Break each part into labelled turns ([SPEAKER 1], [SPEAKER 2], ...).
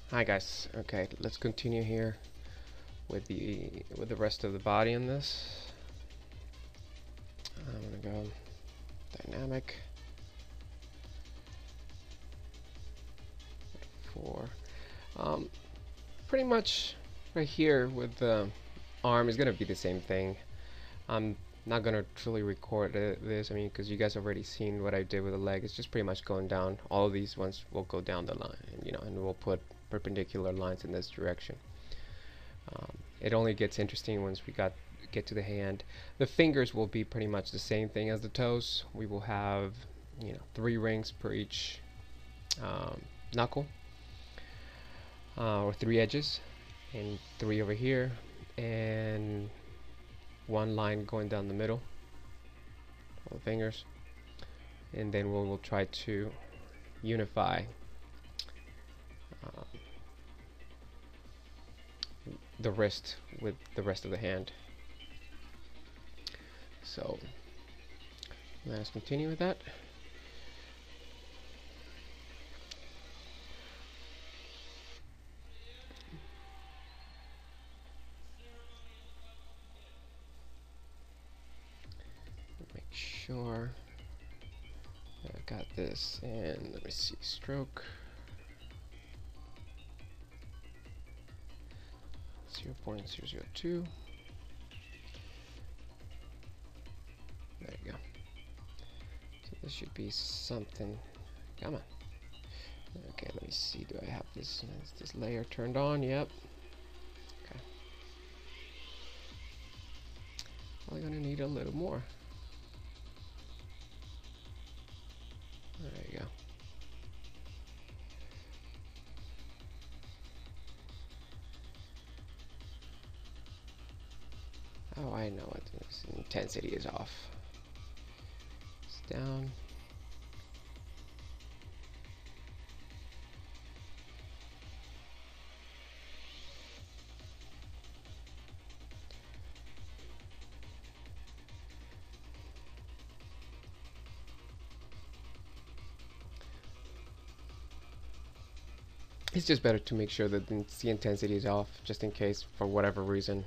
[SPEAKER 1] Hi guys. Okay, let's continue here with the rest of the body in this. I'm gonna go dynamic 4. Pretty much right here with the arm is gonna be the same thing. I'm not gonna truly record this. I mean, because you guys already seen what I did with the leg. It's just pretty much going down. All of these ones will go down the line, and we'll put perpendicular lines in this direction. It only gets interesting once we get to the hand. The fingers will be pretty much the same thing as the toes. We will have 3 rings per each knuckle, or 3 edges, and 3 over here, and 1 line going down the middle of the fingers, and then we'll try to unify the wrist with the rest of the hand. So let us continue with that. Make sure that I got this, and let me see, stroke 0.002. There you go. So this should be something. Come on. Okay, let me see. Do I have this? Is this layer turned on? Yep. Okay. Probably gonna need a little more. There you go. Oh, I know what this intensity is off. It's down. It's just better to make sure that the intensity is off, just in case for whatever reason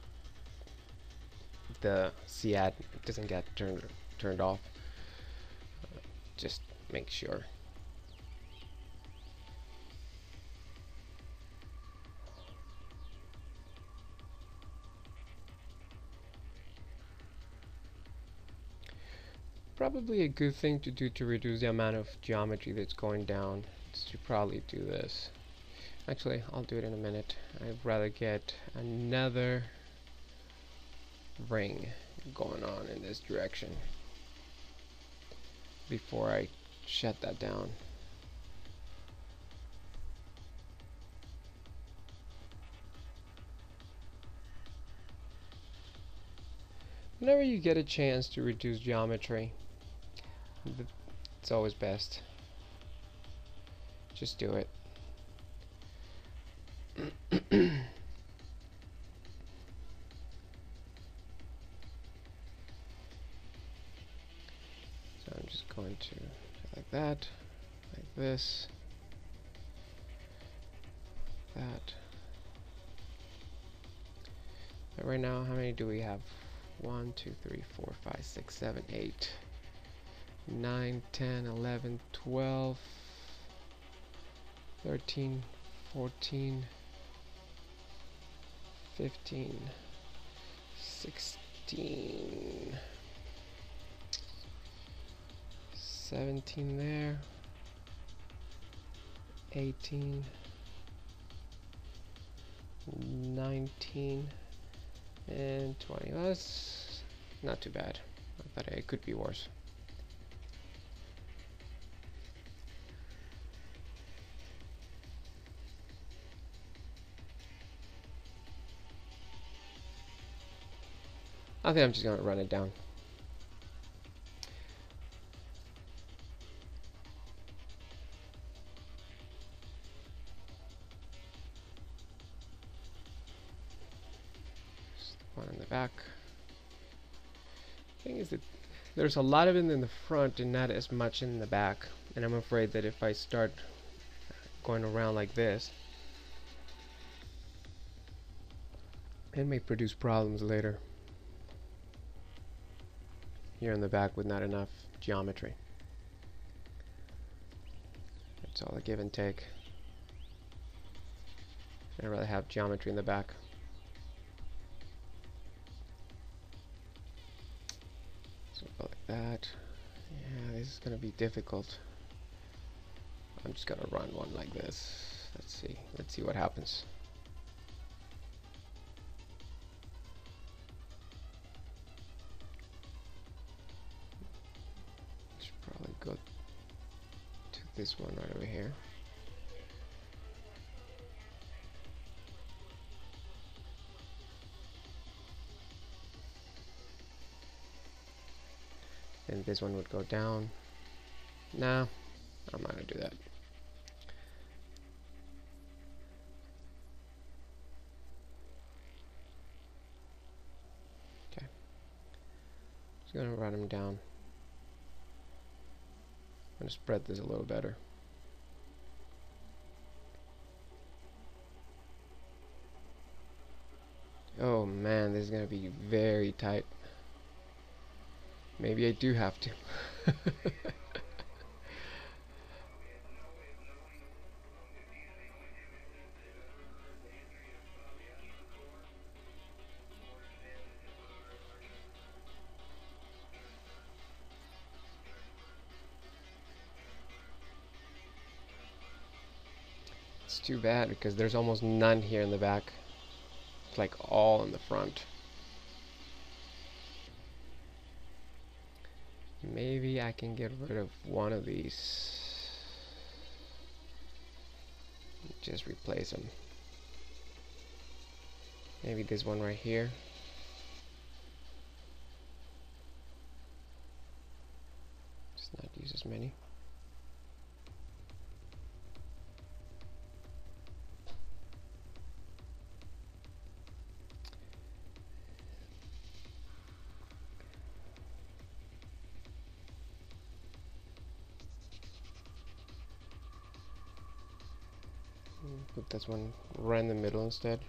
[SPEAKER 1] the CAD doesn't get turned off. Just make sure. Probably a good thing to do to reduce the amount of geometry that's going down is to probably do this. Actually, I'll do it in a minute. I'd rather get another ring going on in this direction before I shut that down. Whenever you get a chance to reduce geometry, it's always best. Just do it. So I'm just going to like that, like this, that. But right now, how many do we have? 1, 2, 3, 4, 5, 6, 7, 8, 9, 10, 11, 12, 13, 14, 15, 16, 17 there, 18, 19, and 20. That's not too bad. I thought it could be worse. I think I'm just gonna run it down. One in the back. Thing is that there's a lot of it in the front and not as much in the back, and I'm afraid that if I start going around like this, and may produce problems later here in the back with not enough geometry. It's all a give and take. I'd rather have geometry in the back. So go like that. Yeah, this is gonna be difficult. I'm just gonna run one like this. Let's see what happens. Should probably go to this one right over here. Then this one would go down. Nah, I'm not gonna do that. Okay. Just gonna run them down. I'm gonna spread this a little better. Oh man, this is gonna be very tight. Maybe I do have to. It's too bad because there's almost none here in the back. It's like all in the front. Maybe I can get rid of one of these. Just replace them. Maybe this one right here. Just not use as many. Put this one right in the middle instead.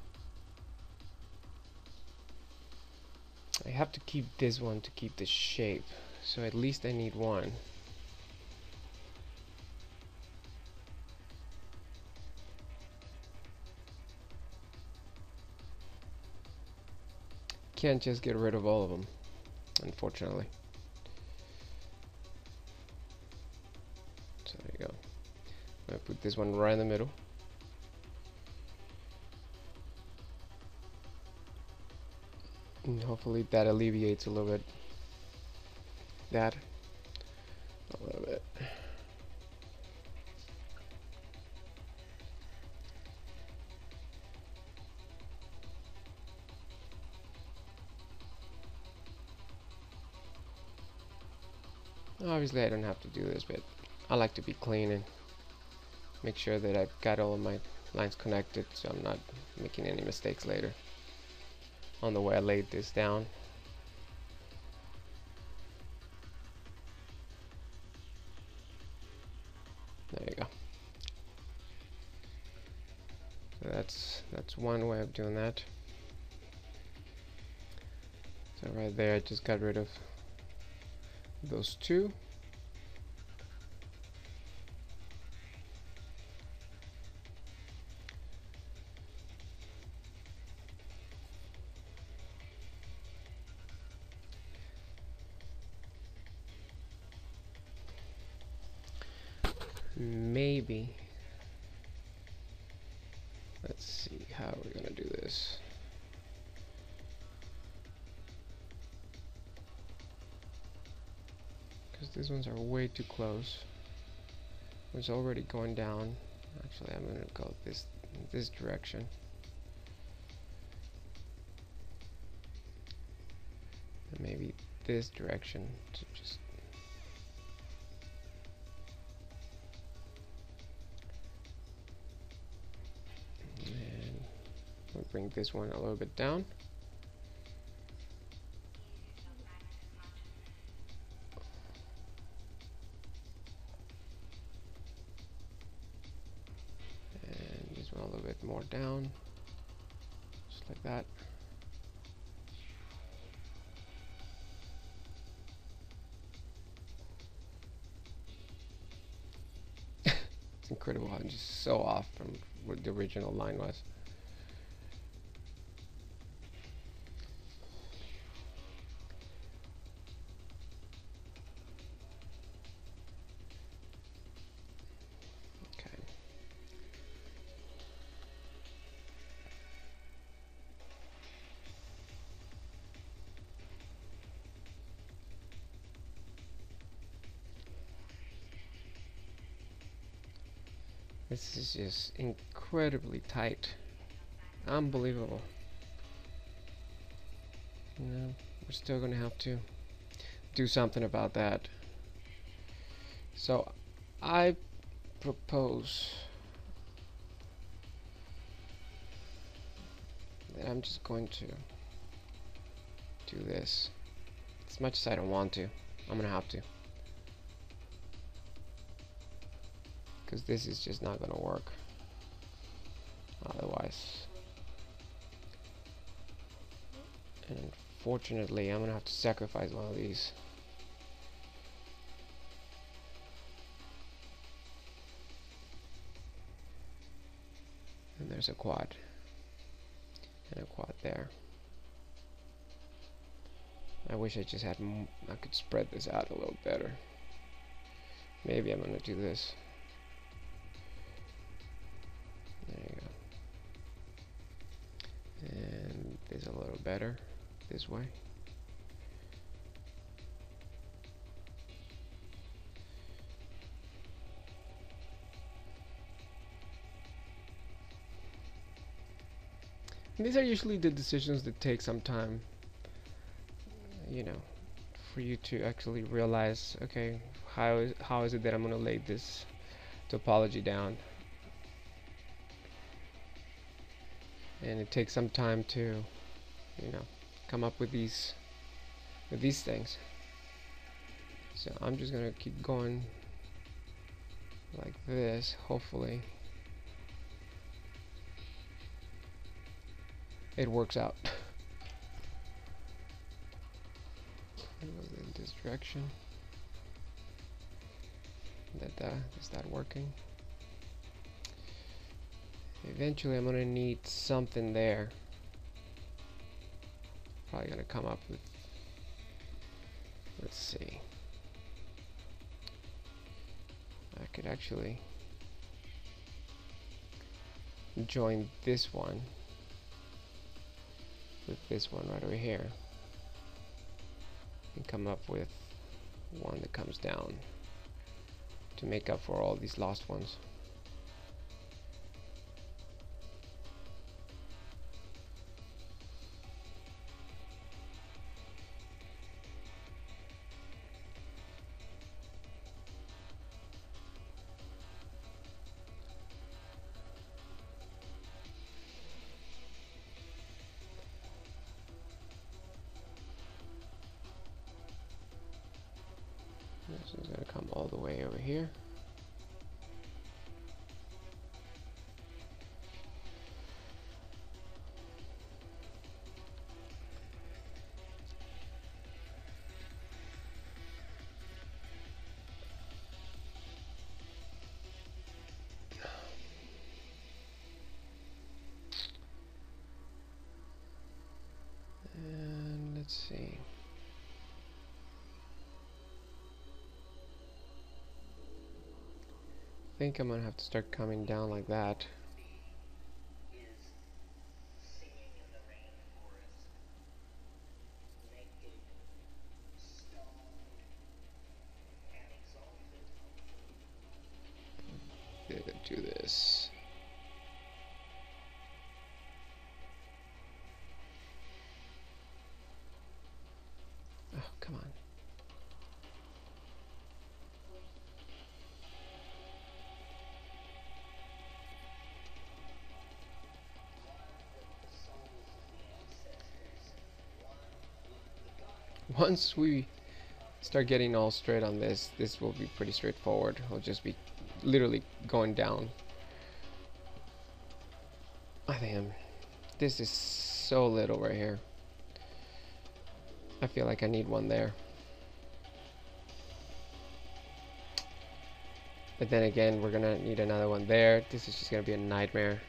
[SPEAKER 1] I have to keep this one to keep the shape, so at least I need one. Can't just get rid of all of them, unfortunately. So there you go. I'm gonna put this one right in the middle. And hopefully that alleviates a little bit. That a little bit. Obviously I don't have to do this, but I like to be clean and make sure that I've got all of my lines connected so I'm not making any mistakes later on the way I laid this down. There you go. So that's one way of doing that. So right there I just got rid of those two. Maybe, let's see how we're gonna do this. Because these ones are way too close. It's already going down. Actually, I'm gonna go this direction. And maybe this direction to just. We'll bring this one a little bit down. And this one a little bit more down. Just like that. incredible how it's just so off from what the original line was. Okay. This is just incredibly tight. Unbelievable. You know, we're still gonna have to do something about that. So I propose that I'm just going to do this. As much as I don't want to, I'm gonna have to, because this is just not gonna work otherwise. And unfortunately, I'm gonna have to sacrifice one of these. And there's a quad and a quad there. I wish I just had I could spread this out a little better. Maybe I'm gonna do this. There you go. And this a little better this way. And these are usually the decisions that take some time, you know, for you to actually realize, okay, how is it that I'm going to lay this topology down? And it takes some time to, you know, come up with these things. So I'm just going to keep going like this, hopefully it works out. In this direction. Is that working? Eventually I'm gonna need something there. Probably gonna come up with, let's see, I could actually join this one with this one right over here and come up with one that comes down to make up for all these lost ones. This is going to come all the way over here. And let's see. I think I'm gonna have to start coming down like that. Do this. Oh, come on. Once we start getting all straight on this, this will be pretty straightforward. We'll just be literally going down. I think this is so little right here. I feel like I need one there. But then again, we're gonna need another one there. This is just gonna be a nightmare.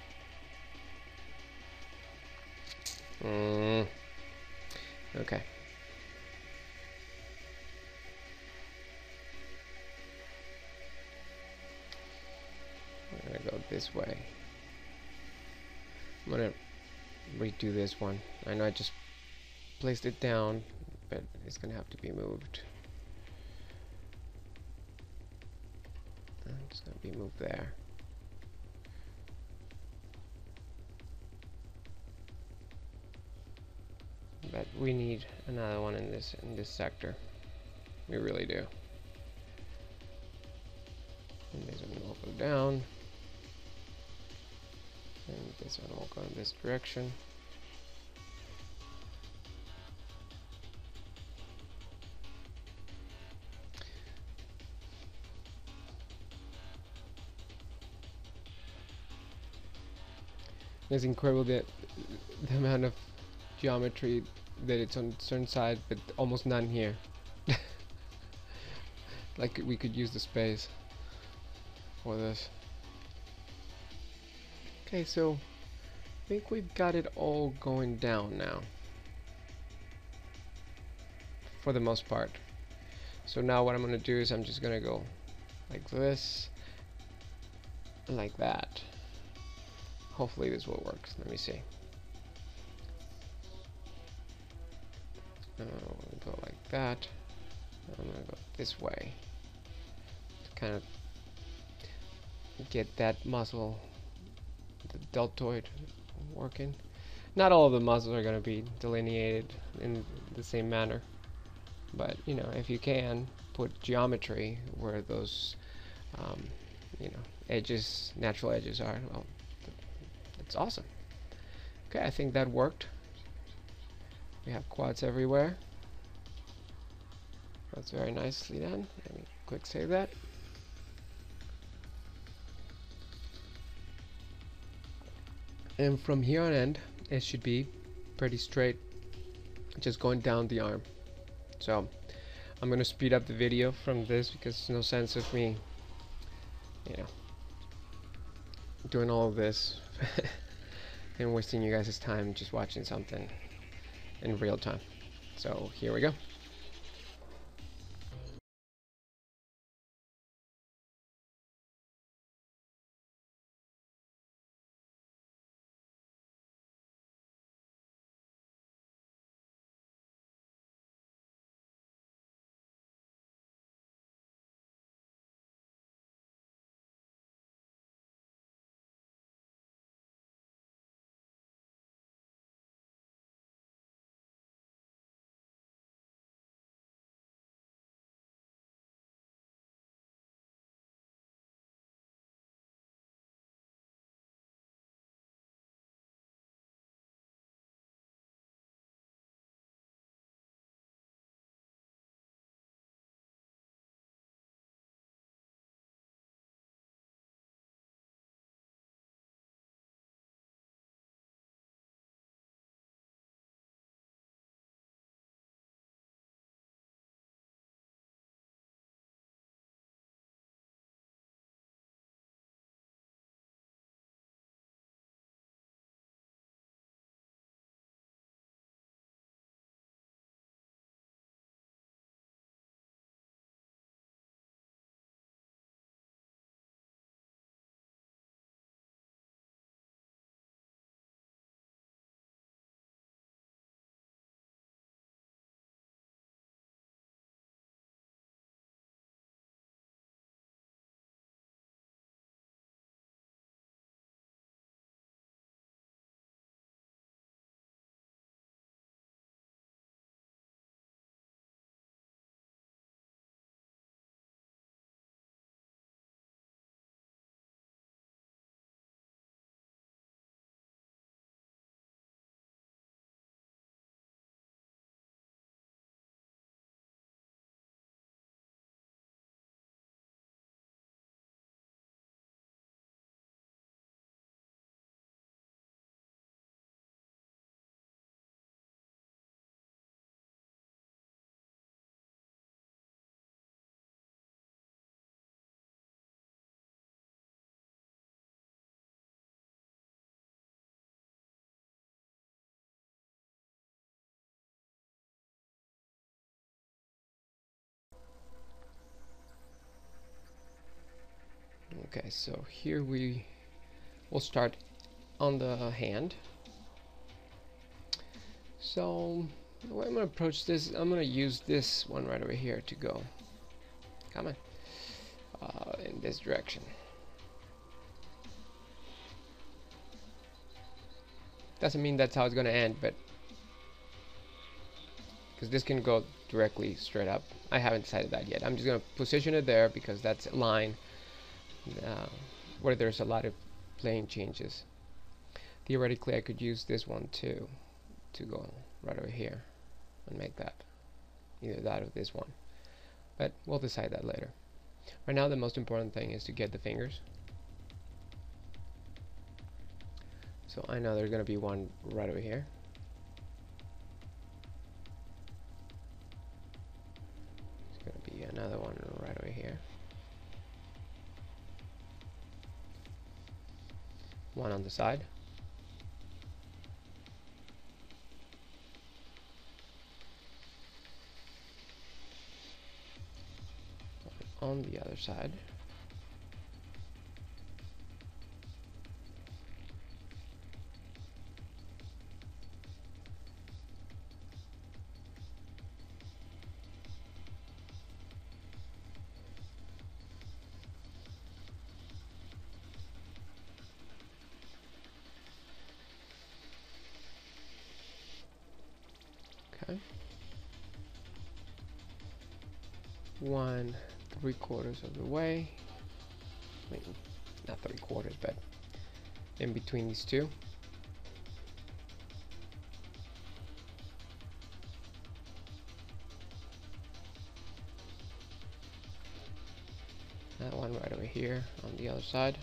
[SPEAKER 1] Okay. I'm gonna go this way. I'm gonna redo this one. I know I just placed it down, but it's gonna have to be moved. It's gonna be moved there. But we need another one in this sector. We really do. And this one will go down. And this one will go in this direction. It's incredible that the amount of geometry that it's on certain side, but almost none here. Like we could use the space for this. Okay, so I think we've got it all going down now, for the most part. So now what I'm gonna do is I'm just gonna go like this, and like that. Hopefully this will work. Let me see. We'll go like that. I'm gonna go this way to kind of get that muscle, the deltoid, working. Not all of the muscles are going to be delineated in the same manner, but you know, if you can put geometry where those you know, edges, natural edges are, well, that's awesome. Okay, I think that worked. We have quads everywhere. That's very nicely done. Let me quick save that. And from here on end, it should be pretty straight, just going down the arm. So I'm gonna speed up the video from this because there's no sense of me, you know, doing all of this and wasting you guys' time just watching something in real time. So here we go. Okay, so here we will start on the hand. So the way I'm going to approach this, I'm going to use this one right over here to go. Come on. In this direction. Doesn't mean that's how it's going to end, but because this can go directly straight up. I haven't decided that yet. I'm just going to position it there because that's a line where there's a lot of plane changes. Theoretically, I could use this one too to go right over here and make that either that or this one, but we'll decide that later. Right now the most important thing is to get the fingers. So I know there's going to be one right over here. There's going to be another one right over here. One on the side. On the other side. Okay. 1/3 of the way. I mean, not 3/4, but in between these two. That one right over here on the other side.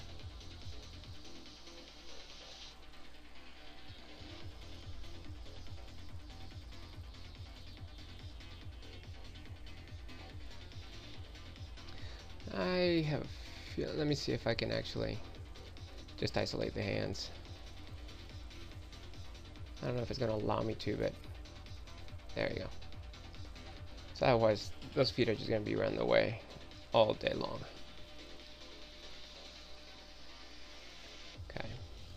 [SPEAKER 1] I have a feeling, let me see if I can actually just isolate the hands. I don't know if it's going to allow me to, but there you go. So otherwise, those feet are just going to be around the way all day long. Okay.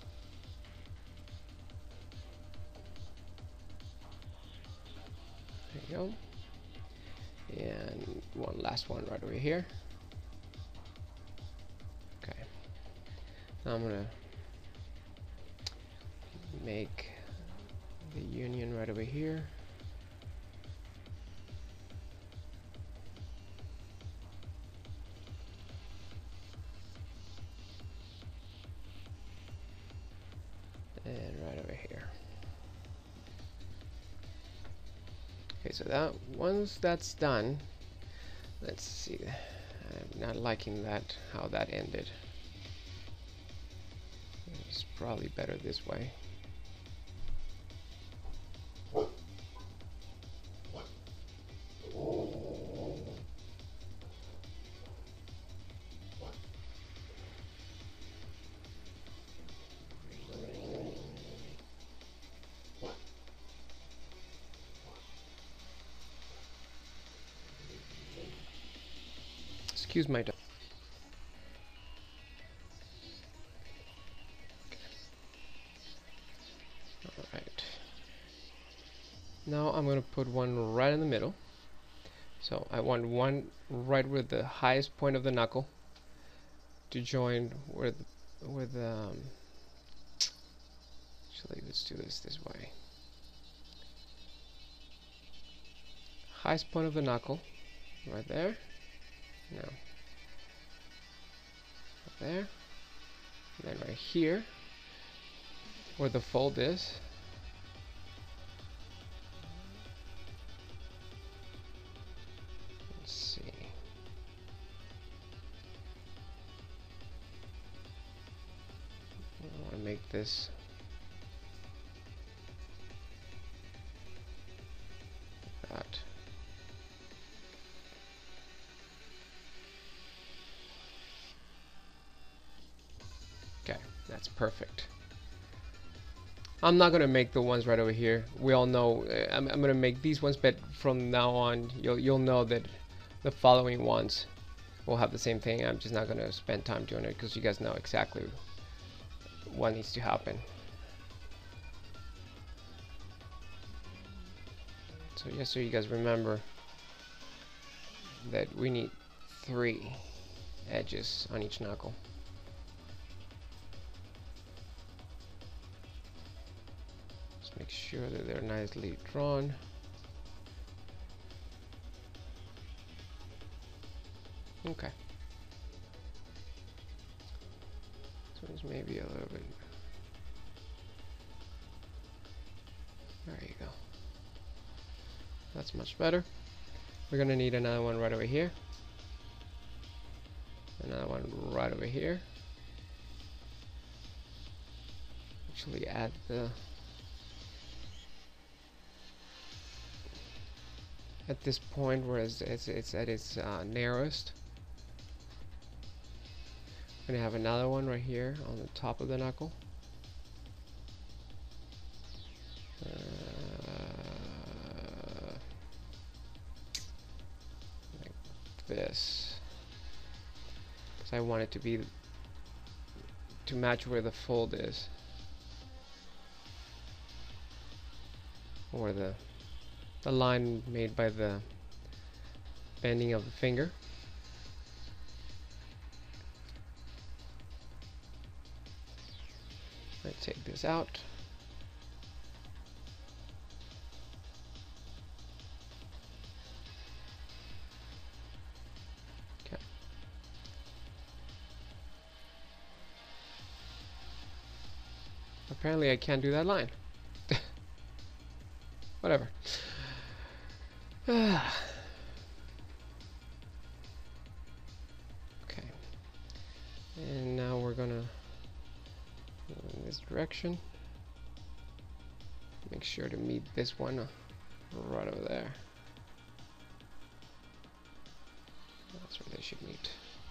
[SPEAKER 1] There you go. And one last one right over here. Okay. Now I'm gonna make the union right over here. And right over here. Okay, so that once that's done, let's see. I'm not liking that, how that ended. It's probably better this way. Excuse my dog. Alright. Now I'm going to put one right in the middle. So I want one right with the highest point of the knuckle to join with actually let's do this way. Highest point of the knuckle right there. No. There. And then right here where the fold is. Let's see. I want to make this that. Okay, that's perfect. I'm not gonna make the ones right over here. We all know I'm gonna make these ones, but from now on you'll know that the following ones will have the same thing. I'm just not going to spend time doing it because you guys know exactly what needs to happen. So just so you guys remember that we need 3 edges on each knuckle. Just make sure that they're nicely drawn. Okay. So it's maybe a little bit. There you go. That's much better. We're gonna need another one right over here. Another one right over here. Actually add the at this point where it's at its narrowest. I'm gonna have another one right here on the top of the knuckle. Like this, because I want it to be to match where the fold is, or the line made by the bending of the finger. Let's take this out. Okay. Apparently I can't do that line. Whatever. Okay. And now we're gonna go in this direction. Make sure to meet this one right over there. That's where they should meet.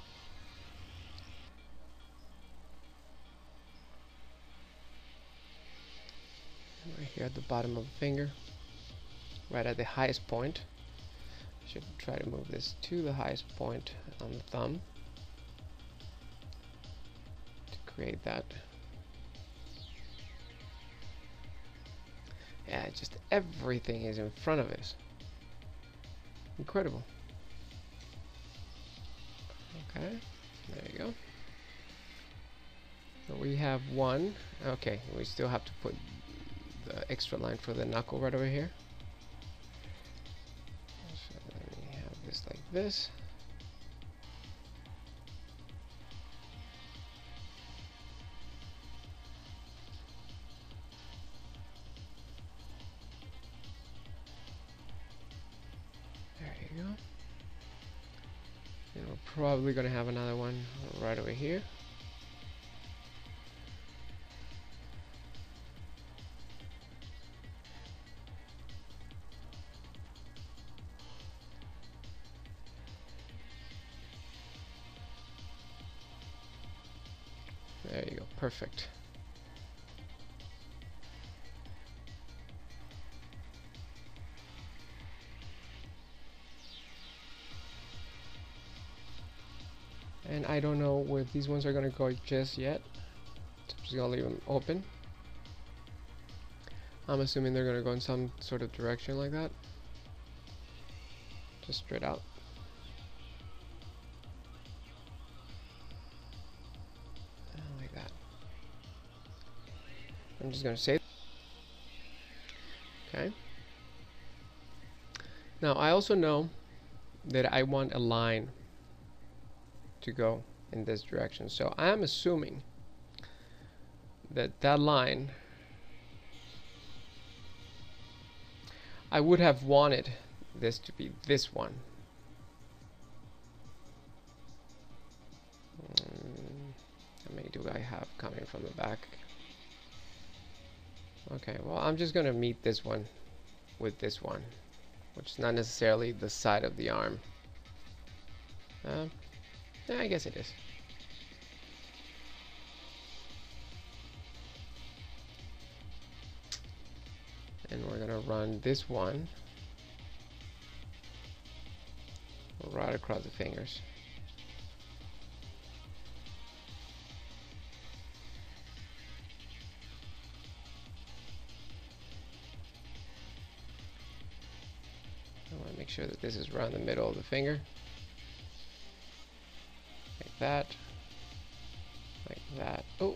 [SPEAKER 1] And right here at the bottom of the finger, right at the highest point. Should try to move this to the highest point on the thumb to create that. Yeah, just everything is in front of us. Incredible. Okay, there you go. So we have one. Okay, we still have to put the extra line for the knuckle right over here. So let me have this like this. There you go. And we're probably going to have another one right over here. There you go, perfect. And I don't know where these ones are going to go just yet. So I'm just going to leave them open. I'm assuming they're going to go in some sort of direction like that. Just straight out. Like that. I'm just going to save. Okay. Now I also know that I want a line to go in this direction, so I am assuming that that line, I would have wanted this to be this one. How many do I have coming from the back? Okay, well, I'm just gonna meet this one with this one, which is not necessarily the side of the arm. Yeah, I guess it is. And we're gonna run this one right across the fingers. sure that this is around the middle of the finger, like that, like that. Oh,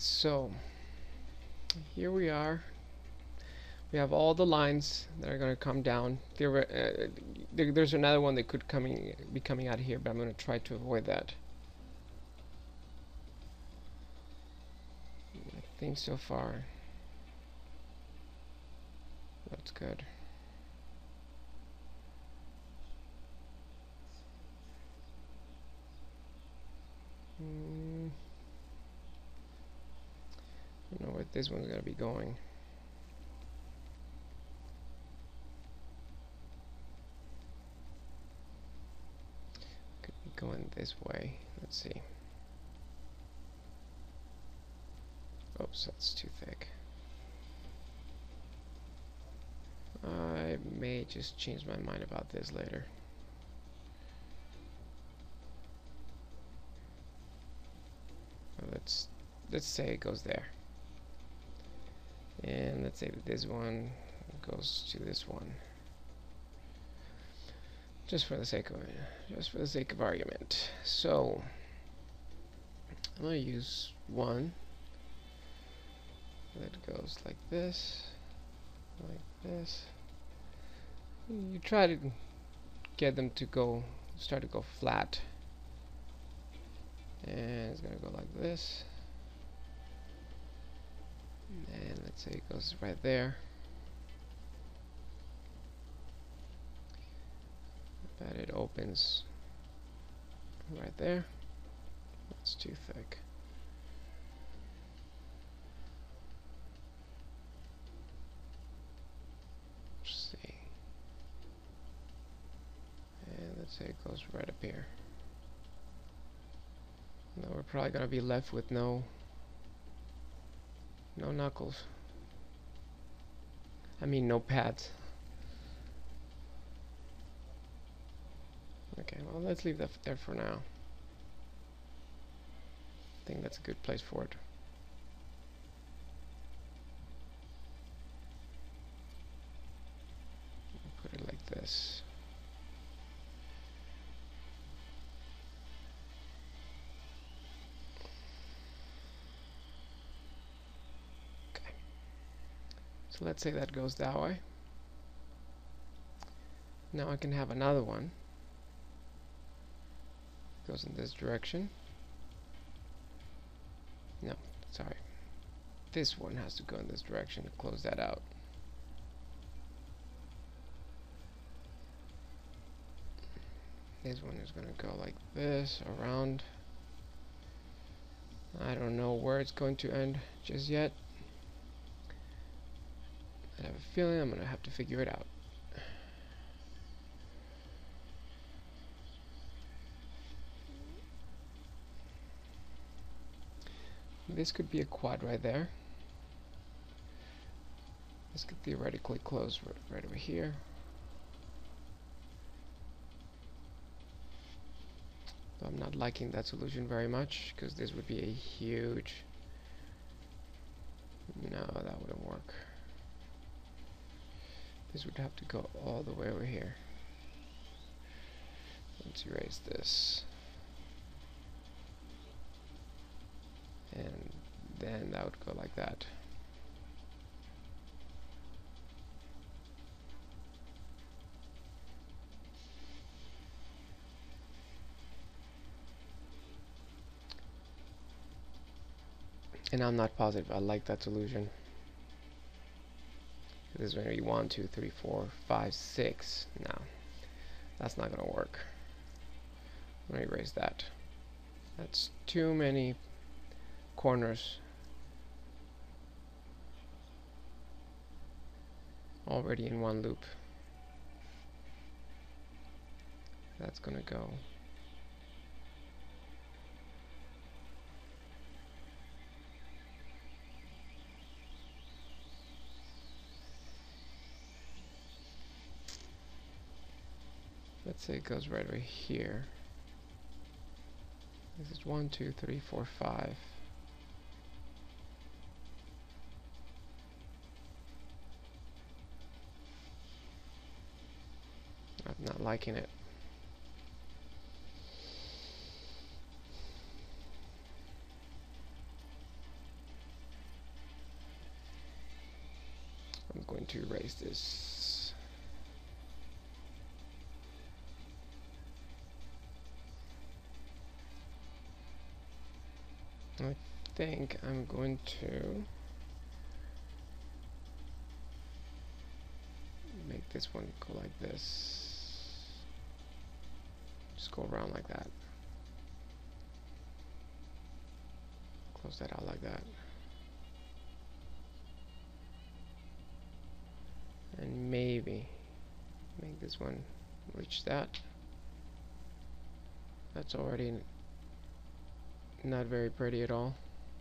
[SPEAKER 1] So here we are. We have all the lines that are going to come down. There's another one that could be coming out here, but I'm going to try to avoid that. I think so far that's good. I don't know where this one's going to be going. Could be going this way. Let's see. Oops, that's too thick. I may just change my mind about this later. Let's say it goes there, and let's say that this one goes to this one, just for the sake of argument. So I'm going to use one that goes like this, like this. You try to get them to start to go flat, and it's going to go like this, and let's say it goes right there. But it opens right there. That's too thick. Let's see. And let's say it goes right up here. Now we're probably going to be left with no knuckles. I mean no pads. Okay, well, let's leave that there for now. I think that's a good place for it. Put it like this. Okay. So let's say that goes that way. Now I can have another one. Goes in this direction. No, sorry. This one has to go in this direction to close that out. This one is going to go like this, around. I don't know where it's going to end just yet. I have a feeling I'm going to have to figure it out. This could be a quad right there. This could theoretically close right over here. But I'm not liking that solution very much, because this would be a huge... No, that wouldn't work. This would have to go all the way over here. Let's erase this. And then that would go like that. And I'm not positive I like that solution. This is going to be 1, 2, 3, 4, 5, 6. No, that's not going to work. I'm going to erase that. That's too many corners already in one loop. That's gonna go let's say it goes right over here. This is 1, 2, 3, 4, 5. I'm not liking it. I'm going to erase this. I think I'm going to make this one go like this. Just go around like that. Close that out like that. And maybe make this one reach that. That's already not very pretty at all.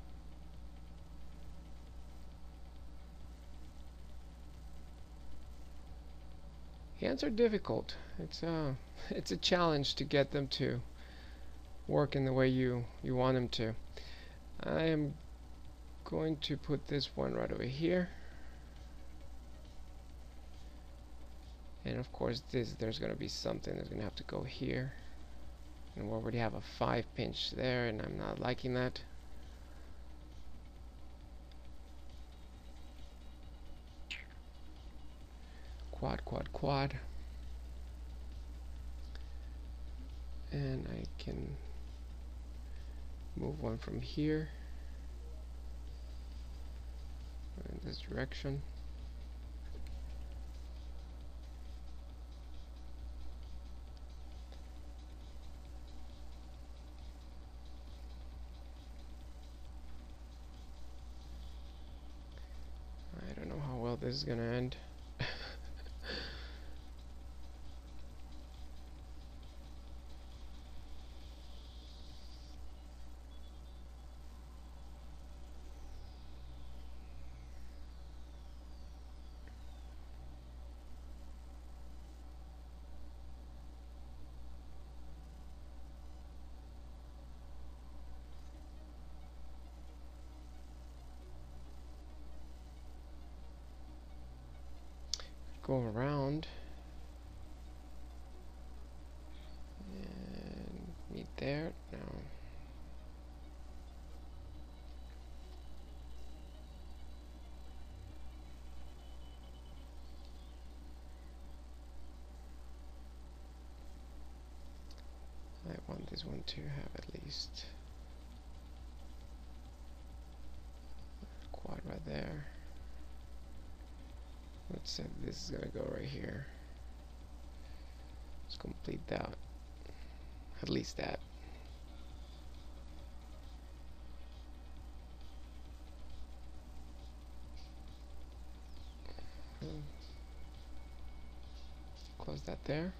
[SPEAKER 1] Hands are difficult. It's a challenge to get them to work in the way you want them to. I am going to put this one right over here. And of course there's going to be something that's going to have to go here. And we already have a 5 pinch there, and I'm not liking that. Quad, quad, quad. And I can move one from here in this direction. I don't know how well this is gonna end. Go around and meet there. No. I want this one to have at least a quad right there. Let's say this is gonna go right here. Let's complete that. At least that. Close that there.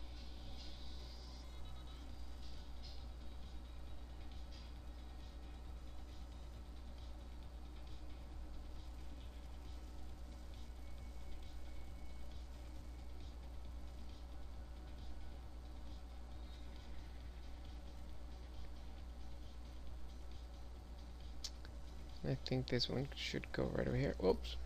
[SPEAKER 1] I think this one should go right over here. Whoops.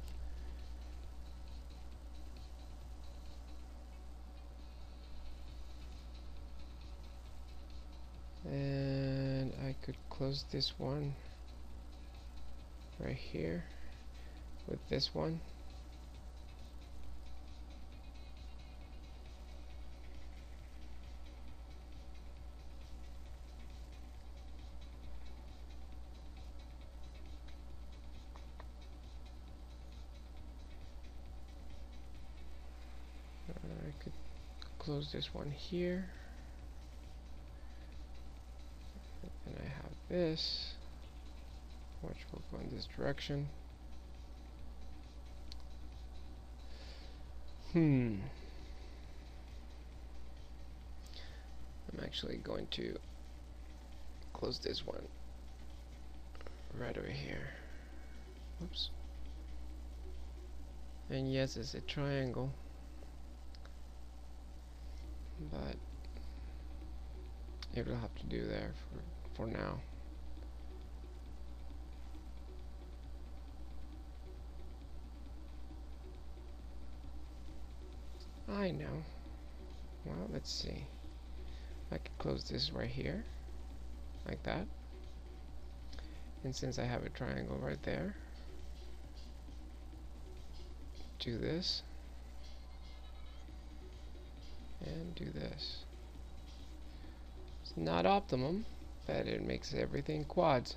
[SPEAKER 1] And I could close this one right here with this one. I could close this one here, and I have this, which will go in this direction. I'm actually going to close this one right over here. Oops. And yes, it's a triangle, but it will have to do there for now. I know. Well, let's see. I can close this right here, like that. And since I have a triangle right there, do this and do this. It's not optimum, but it makes everything quads.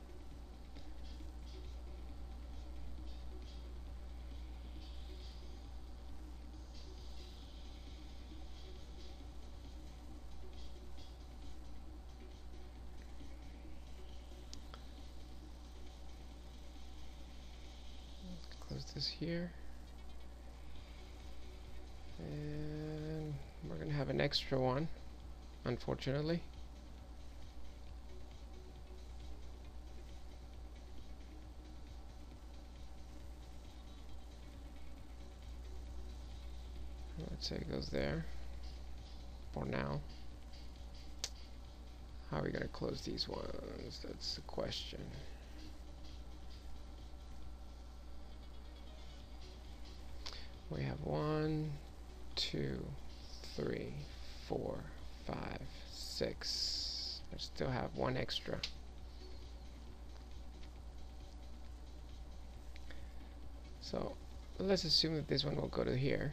[SPEAKER 1] Close this here, and we're gonna have an extra one, unfortunately. Let's say it goes there for now. How are we gonna close these ones? That's the question. We have 1, 2, 3, 4, 5, 6. I still have one extra. So let's assume that this one will go to here.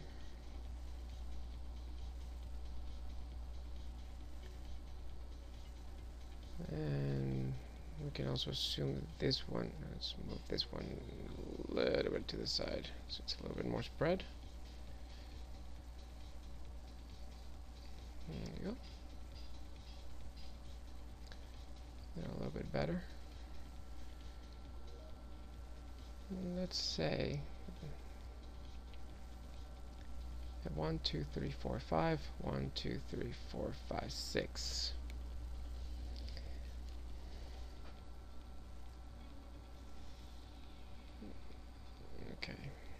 [SPEAKER 1] And we can also assume that this one, let's move this one a little bit to the side so it's a little bit more spread. There you go. A little bit better. Let's say 1, 2, 3, 4, 5. 1, 2, 3, 4, 5, 6. Okay.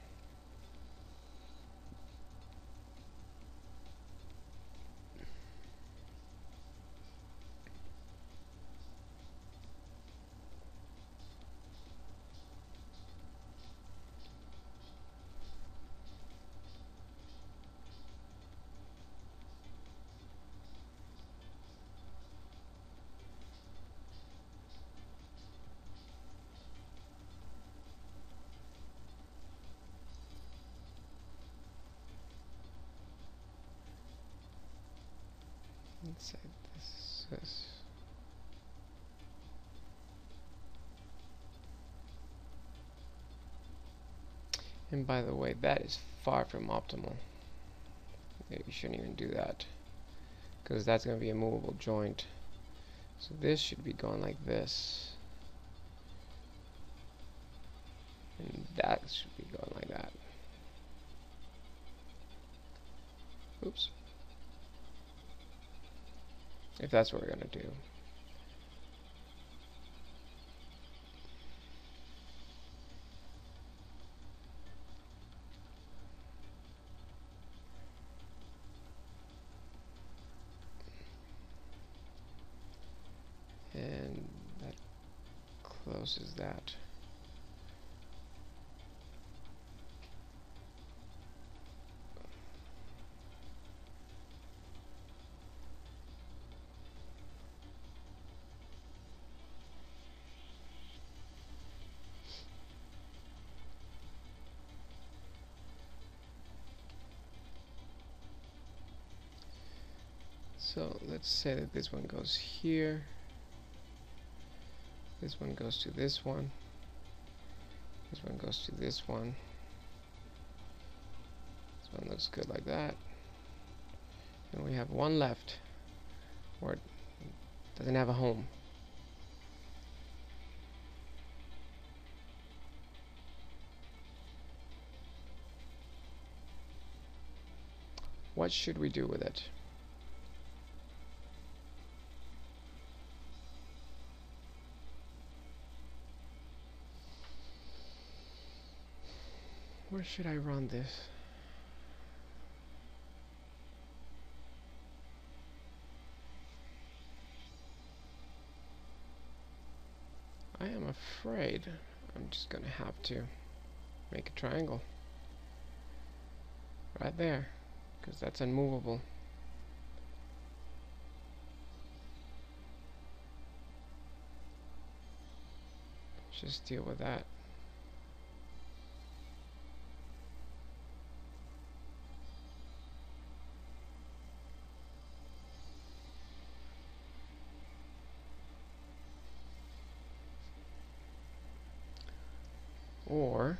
[SPEAKER 1] Let's say this. And by the way, that is far from optimal. You shouldn't even do that, because that's going to be a movable joint. So this should be going like this, and that should be going like that. Oops. If that's what we're going to do. And that closes that. So let's say that this one goes here, this one goes to this one, this one goes to this one. This one looks good like that. And we have one left where it doesn't have a home. What should we do with it? Where should I run this? I am afraid I'm just gonna have to make a triangle right there, because that's unmovable. Just deal with that. Or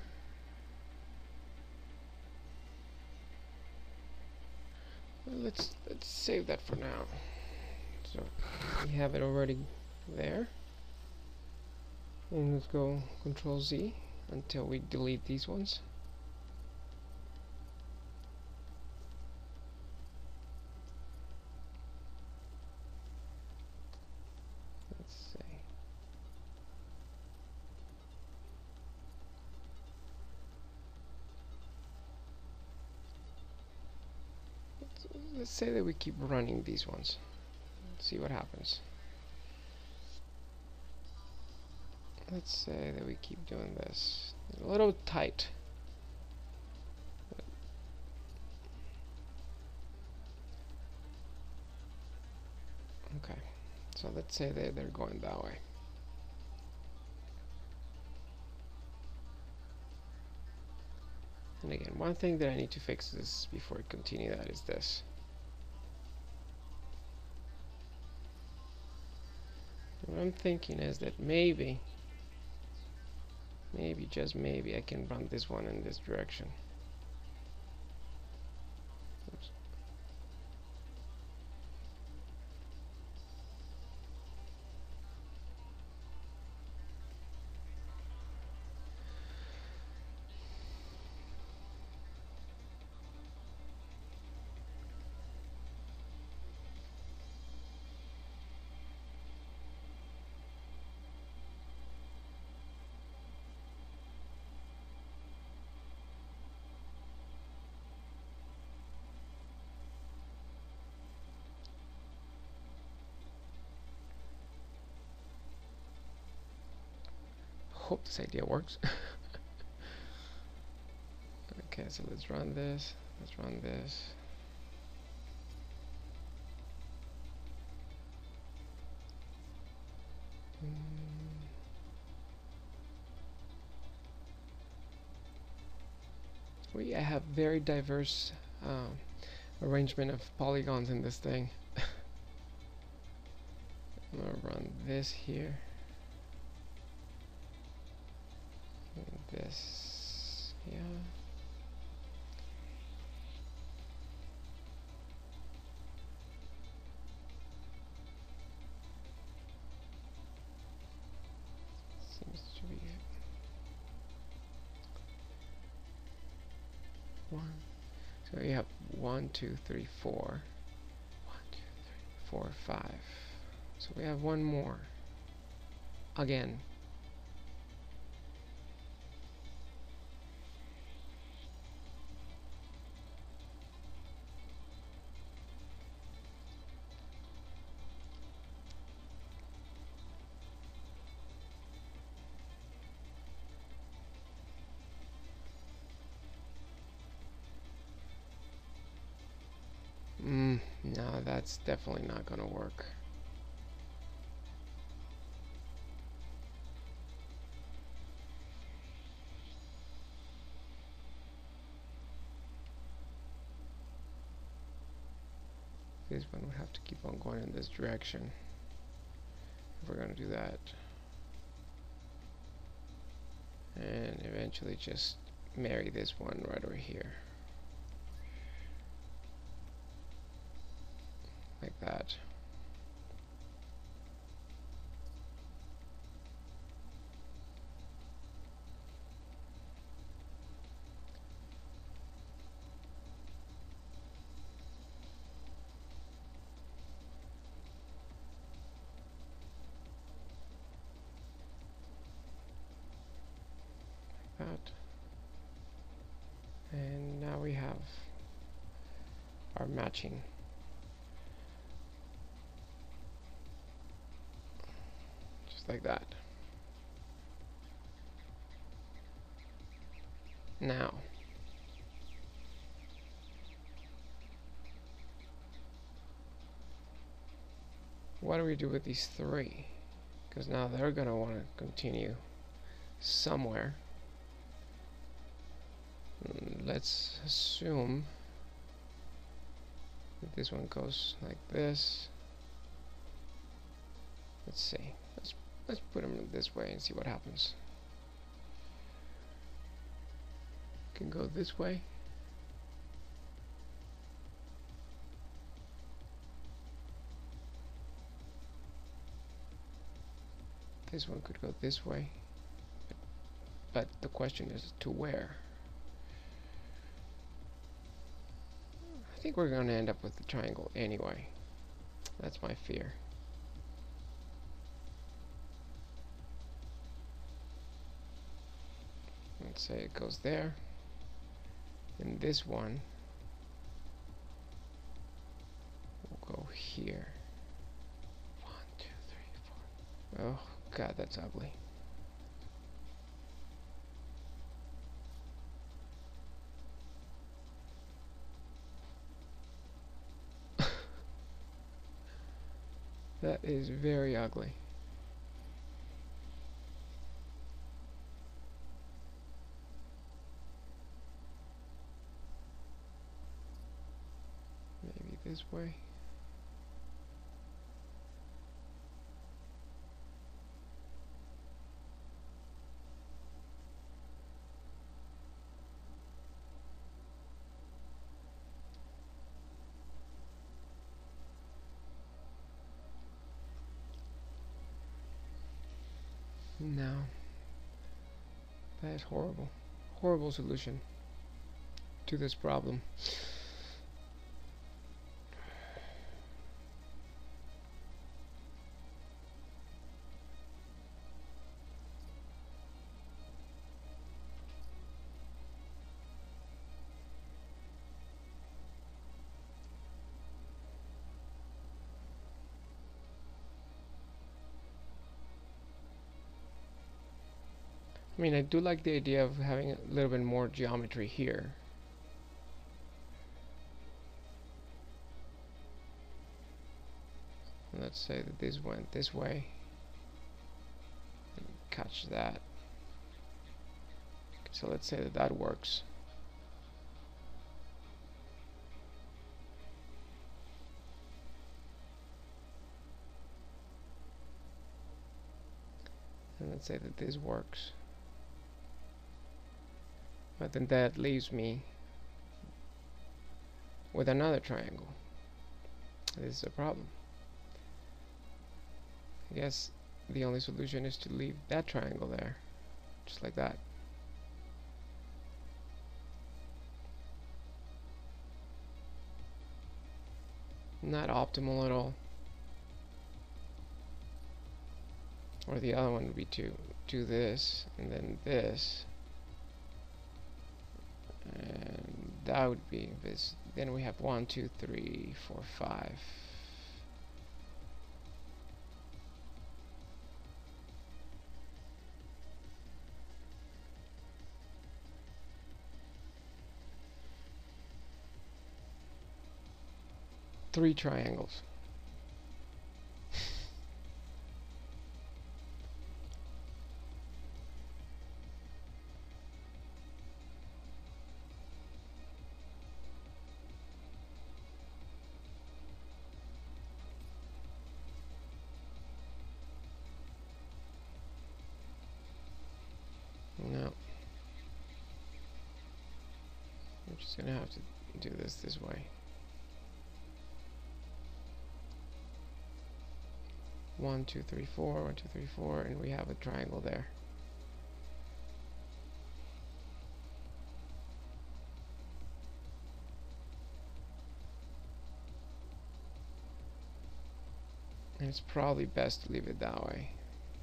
[SPEAKER 1] let's save that for now. So we have it already there, and let's go Control Z until we delete these ones. Let's see. Let's say that we keep running these ones. Let's see what happens. Let's say that we keep doing this. It's a little tight. Okay, so let's say that they're going that way. And again, one thing that I need to fix this before I continue that is this. What I'm thinking is that maybe, just maybe, I can run this one in this direction. Oops. Hope this idea works. Okay, so let's run this. Let's run this. We have very diverse arrangement of polygons in this thing. I'm gonna run this here. This, yeah. Seems to be one. So you have 1, 2, 3, 4. 1, 2, 3, 4, 5. So we have one more. Again. No, that's definitely not gonna work. This one would have to keep on going in this direction if we're gonna do that, and eventually just marry this one right over here. Like that. Like that. And now we have our matching. Like that. Now, what do we do with these three? Because now they're gonna want to continue somewhere. Let's assume that this one goes like this. Let's see. Let's put them this way and see what happens. can go this way. This one could go this way. But the question is to where? I think we're going to end up with the triangle anyway. That's my fear. Let's say it goes there. And this one will go here. 1, 2, 3, 4. Oh God, that's ugly. That is very ugly. Maybe this way. No. That is horrible. Horrible solution to this problem. I mean, I do like the idea of having a little bit more geometry here. Let's say that this went this way. And catch that. So let's say that that works. And let's say that this works. But then that leaves me with another triangle. This is a problem. I guess the only solution is to leave that triangle there, just like that. Not optimal at all. Or the other one would be to do this and then this. And that would be this. Then we have 1, 2, 3, 4, 5. Three triangles. No. We're just gonna have to do this way. 1, 2, 3, 4, 1, 2, 3, 4, and we have a triangle there. And it's probably best to leave it that way.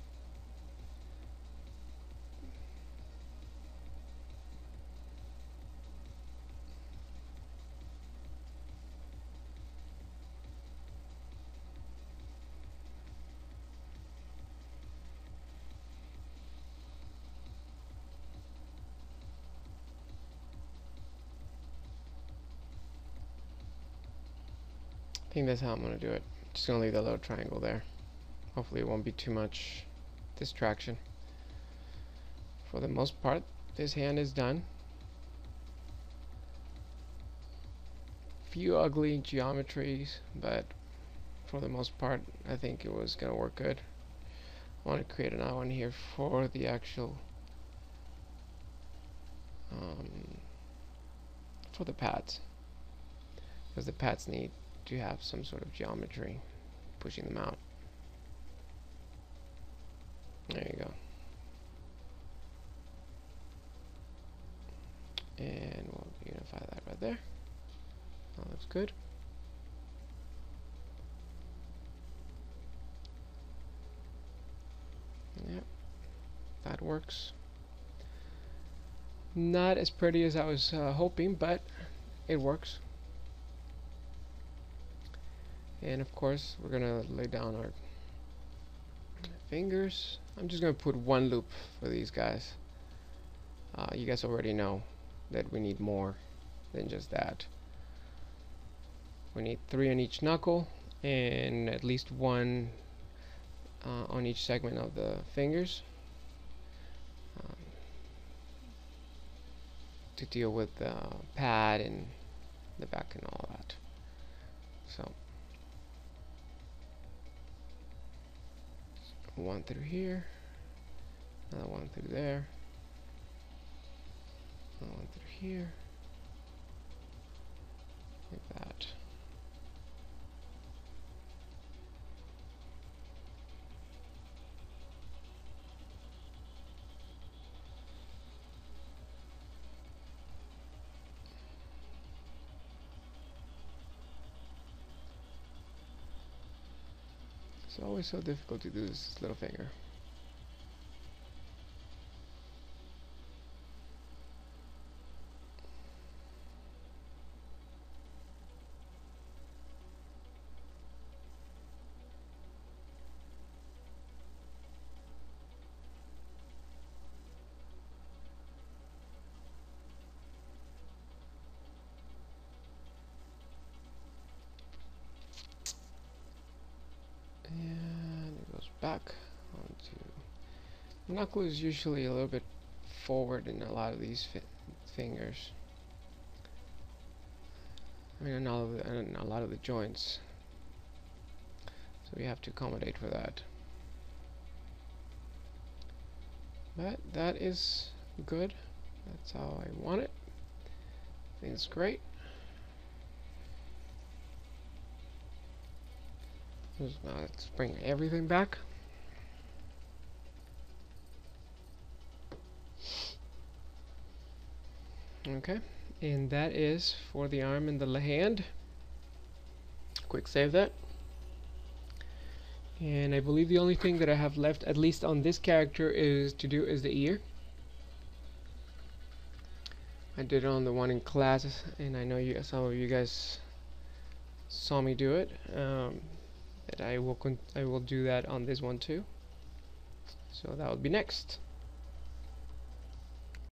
[SPEAKER 1] I think that's how I'm gonna do it. Just gonna leave that little triangle there. Hopefully it won't be too much distraction. For the most part, this hand is done. Few ugly geometries, but for the most part, I think it was gonna work good. I want to create another one here for the actual for the pads, because the pads need to have some sort of geometry pushing them out. There you go. And we'll unify that right there. That looks good. Yep, that works. Not as pretty as I was hoping, but it works. And of course, we're gonna lay down our fingers. I'm just gonna put one loop for these guys. You guys already know that we need more than just that. We need 3 on each knuckle and at least 1 on each segment of the fingers to deal with the pad and the back and all that. So 1 through here, another 1 through there, another 1 through here, like that. It's always so difficult to do this little finger. Back onto knuckle is usually a little bit forward in a lot of these fingers. I mean, in a lot of the joints. So we have to accommodate for that. But that is good. That's how I want it. I think it's great. Let's bring everything back. Okay, and that is for the arm and the hand. Quick save that. And I believe the only thing that I have left, at least on this character, is the ear. I did it on the one in class, and I know some of you guys saw me do it. But I will do that on this one too. So that will be next.